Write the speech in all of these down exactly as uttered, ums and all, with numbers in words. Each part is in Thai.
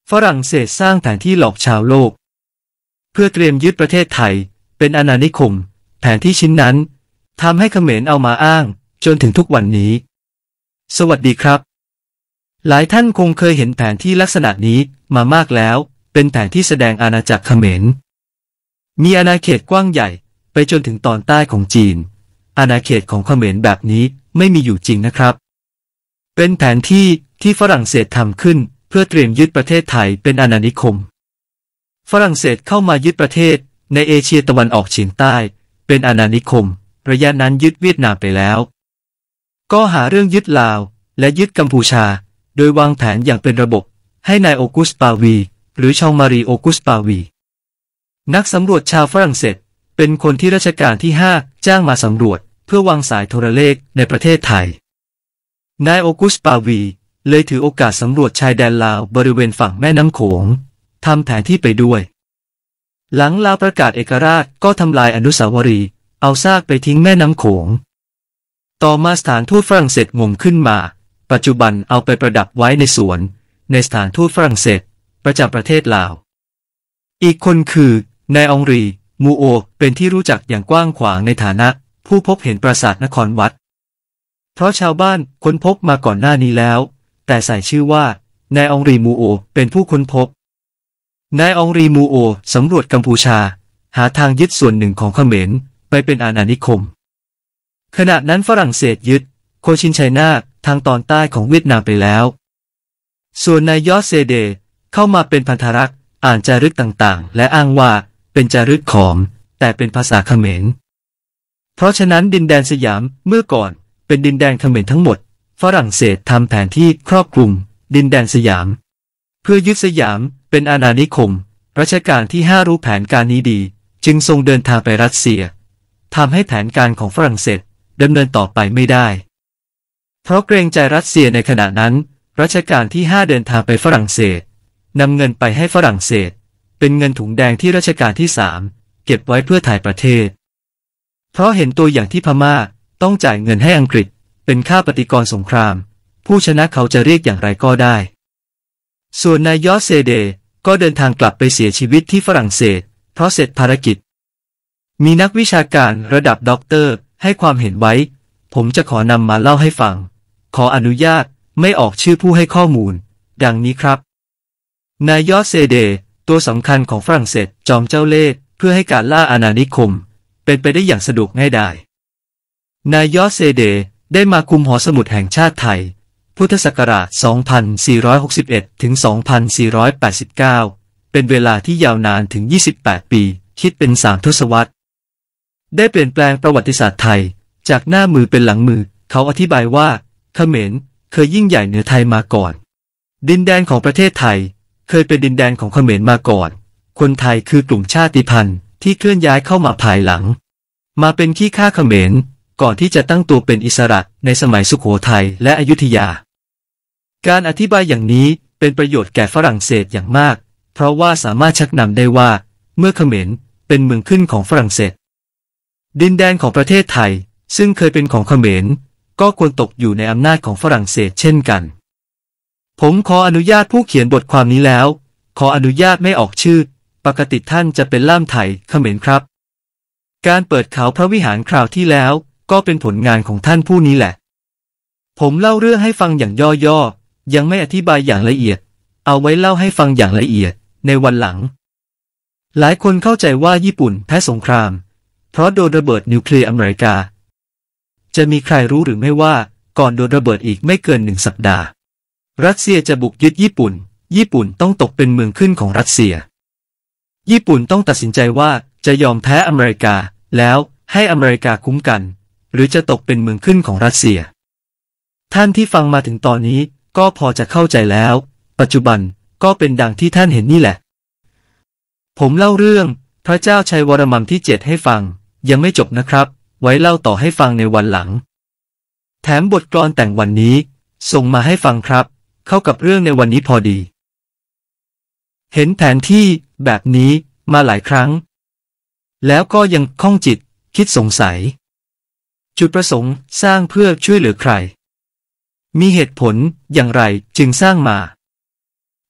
ฝรั่งเศสสร้างแผนที่หลอกชาวโลกเพื่อเตรียมยึดประเทศไทยเป็นอาณานิคมแผนที่ชิ้นนั้นทำให้เขมรเอามาอ้างจนถึงทุกวันนี้สวัสดีครับหลายท่านคงเคยเห็นแผนที่ลักษณะนี้มามากแล้วเป็นแผนที่แสดงอาณาจักรเขมรมีอาณาเขตกว้างใหญ่ไปจนถึงตอนใต้ของจีนอาณาเขตของเขมรแบบนี้ไม่มีอยู่จริงนะครับเป็นแผนที่ที่ฝรั่งเศสทำขึ้นเพื่อเตรียมยึดประเทศไทยเป็นอาณานิคมฝรั่งเศสเข้ามายึดประเทศในเอเชียตะวันออกเฉียงใต้เป็นอาณานิคมระยะนั้นยึดเวียดนามไปแล้วก็หาเรื่องยึดลาวและยึดกัมพูชาโดยวางแผนอย่างเป็นระบบให้นายโอกุสปาวีหรือชองมารีโอกุสปาวีนักสำรวจชาวฝรั่งเศสเป็นคนที่รัชกาลที่ห้าจ้างมาสำรวจเพื่อวางสายโทรเลขในประเทศไทยนายโอกุสปาวีเลยถือโอกาสสำรวจชายแดนลาวบริเวณฝั่งแม่น้ำโขงทำแผนที่ไปด้วยหลังลาวประกาศเอกราชก็ทำลายอนุสาวรีย์เอาซากไปทิ้งแม่น้ำโขงต่อมาสถานทูตฝรั่งเศสงมขึ้นมาปัจจุบันเอาไปประดับไว้ในสวนในสถานทูตฝรั่งเศสประจำประเทศลาวอีกคนคือนายองรีมูโอเป็นที่รู้จักอย่างกว้างขวางในฐานะผู้พบเห็นปราสาทนครวัดเพราะชาวบ้านค้นพบมาก่อนหน้านี้แล้วแต่ใส่ชื่อว่านายองรีมูโอเป็นผู้ค้นพบนายองรีมูโอสำรวจกัมพูชาหาทางยึดส่วนหนึ่งของเขมรไปเป็นอาณานิคมขณะนั้นฝรั่งเศสยึดโคชินไชน่าทางตอนใต้ของเวียดนามไปแล้วส่วนนายยอสเซเดเข้ามาเป็นพันธรักษ์อ่านจารึกต่างๆและอ้างว่าเป็นจารึกขอมแต่เป็นภาษาเขมรเพราะฉะนั้นดินแดนสยามเมื่อก่อนเป็นดินแดนเขมรทั้งหมดฝรั่งเศสทำแผนที่ครอบคลุมดินแดนสยามเพื่อยึดสยามเป็นอาณานิคมรัชกาลที่ห้ารู้แผนการนี้ดีจึงทรงเดินทางไปรัสเซียทำให้แผนการของฝรั่งเศสดำเนินต่อไปไม่ได้เพราะเกรงใจรัสเซียในขณะนั้นรัชกาลที่ห้าเดินทางไปฝรั่งเศสนำเงินไปให้ฝรั่งเศสเป็นเงินถุงแดงที่รัชกาลที่สามเก็บไว้เพื่อถ่ายประเทศเพราะเห็นตัวอย่างที่พม่าต้องจ่ายเงินให้อังกฤษเป็นค่าปฏิกรณ์สงครามผู้ชนะเขาจะเรียกอย่างไรก็ได้ส่วนนายยอสเซเดก็เดินทางกลับไปเสียชีวิตที่ฝรั่งเศสเพราะเสร็จภารกิจมีนักวิชาการระดับด็อกเตอร์ให้ความเห็นไว้ผมจะขอนำมาเล่าให้ฟังขออนุญาตไม่ออกชื่อผู้ให้ข้อมูลดังนี้ครับนายยอสเซเดตัวสำคัญของฝรั่งเศสจอมเจ้าเล่ห์เพื่อให้การล่าอาณานิคมเป็นไปได้อย่างสะดวกง่ายดายนายยอสเซเดได้มาคุมหอสมุดแห่งชาติไทยพุทธศักราช สองพันสี่ร้อยหกสิบเอ็ด ถึง สองพันสี่ร้อยแปดสิบเก้า เป็นเวลาที่ยาวนานถึง ยี่สิบแปด ปีคิดเป็นสามทศวรรษได้เปลี่ยนแปลงประวัติศาสตร์ไทยจากหน้ามือเป็นหลังมือเขาอธิบายว่าเขมรเคยยิ่งใหญ่เหนือไทยมาก่อนดินแดนของประเทศไทยเคยเป็นดินแดนของเขมรมาก่อนคนไทยคือกลุ่มชาติพันธุ์ที่เคลื่อนย้ายเข้ามาภายหลังมาเป็นขี้ข้าเขมรก่อนที่จะตั้งตัวเป็นอิสระในสมัยสุโขทัยและอยุธยาการอธิบายอย่างนี้เป็นประโยชน์แก่ฝรั่งเศสอย่างมากเพราะว่าสามารถชักนำได้ว่าเมื่อเขมรเป็นเมืองขึ้นของฝรั่งเศสดินแดนของประเทศไทยซึ่งเคยเป็นของเขมรก็ควรตกอยู่ในอำนาจของฝรั่งเศสเช่นกันผมขออนุญาตผู้เขียนบทความนี้แล้วขออนุญาตไม่ออกชื่อปกติท่านจะเป็นล่ามไทยเขมรครับการเปิดเขาพระวิหารคราวที่แล้วก็เป็นผลงานของท่านผู้นี้แหละผมเล่าเรื่องให้ฟังอย่างย่อๆยังไม่อธิบายอย่างละเอียดเอาไว้เล่าให้ฟังอย่างละเอียดในวันหลังหลายคนเข้าใจว่าญี่ปุ่นแพ้สงครามเพราะโดนระเบิดนิวเคลียร์อเมริกาจะมีใครรู้หรือไม่ว่าก่อนโดนระเบิดอีกไม่เกินหนึ่งสัปดาห์รัสเซียจะบุกยึดญี่ปุ่นญี่ปุ่นต้องตกเป็นเมืองขึ้นของรัสเซียญี่ปุ่นต้องตัดสินใจว่าจะยอมแพ้อเมริกาแล้วให้อเมริกาคุ้มกันหรือจะตกเป็นเมืองขึ้นของรัสเซียท่านที่ฟังมาถึงตอนนี้ก็พอจะเข้าใจแล้วปัจจุบันก็เป็นดังที่ท่านเห็นนี่แหละผมเล่าเรื่องพระเจ้าชัยวรมันที่เจ็ดให้ฟังยังไม่จบนะครับไว้เล่าต่อให้ฟังในวันหลังแถมบทกลอนแต่งวันนี้ส่งมาให้ฟังครับเข้ากับเรื่องในวันนี้พอดีเห็นแผนที่แบบนี้มาหลายครั้งแล้วก็ยังข้องจิตคิดสงสัยจุดประสงค์สร้างเพื่อช่วยเหลือใครมีเหตุผลอย่างไรจึงสร้างมา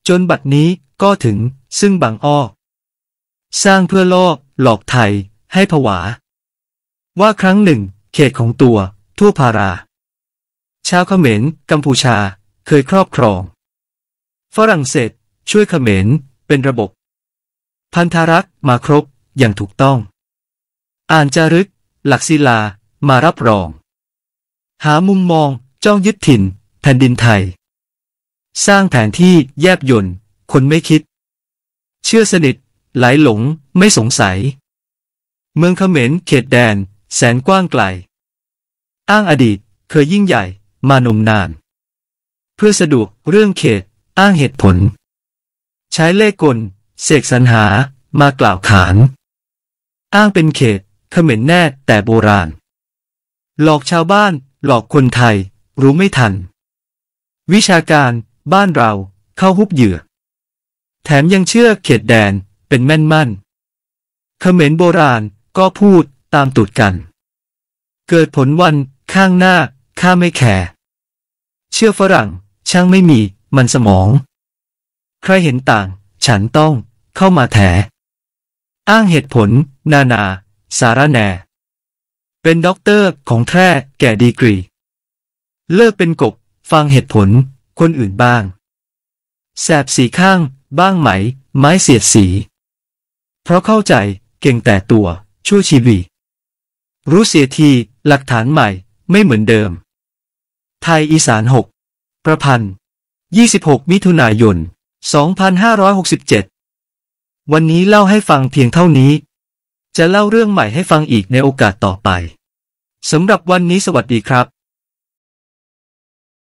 จนบัดนี้ก็ถึงซึ่งบางอ้อสร้างเพื่อล่อหลอกไทยให้ผวาว่าครั้งหนึ่งเขตของตัวทั่วพาราชาวเขมรกัมพูชาเคยครอบครองฝรั่งเศสช่วยเขมรเป็นระบบพันธรักษ์มาครบอย่างถูกต้องอ่านจารึกหลักศิลามารับรองหามุมมองจ้องยึดถิ่นแผ่นดินไทยสร้างแผนที่แยบยลคนไม่คิดเชื่อสนิทไหลหลงไม่สงสัยเมืองเขมรเขตแดนแสนกว้างไกลอ้างอดีตเคยยิ่งใหญ่มานมนานเพื่อสะดวกเรื่องเขตอ้างเหตุผลใช้เล่ห์กลเสกสรรหามากล่าวขานอ้างเป็นเขตเขมรแน่แต่โบราณหลอกชาวบ้านหลอกคนไทยรู้ไม่ทันวิชาการบ้านเราเข้าฮุบเหยื่อแถมยังเชื่อเขตแดนเป็นแม่นมั่นเขมรโบราณก็พูดตามตูดกันเกิดผลวันข้างหน้าข้าไม่แคร์เชื่อฝรั่งช่างไม่มีมันสมองใครเห็นต่างฉันต้องเข้ามาแถอ้างเหตุผลนานาสารแหน่เป็นด็อกเตอร์ของแท้แก่ดีกรีเลิกเป็นกบฟังเหตุผลคนอื่นบ้างแสบสีข้างบ้างไหมไม้เสียดสีเพราะเข้าใจเก่งแต่ตัวชั่วชีวิตรู้เสียทีหลักฐานใหม่ไม่เหมือนเดิมไทยอีสานหกประพันธ์ยี่สิบหกมิถุนายนสองพันห้าร้อยหกสิบเจ็ดวันนี้เล่าให้ฟังเพียงเท่านี้จะเล่าเรื่องใหม่ให้ฟังอีกในโอกาสต่อไปสำหรับวันนี้สวัสดีครับ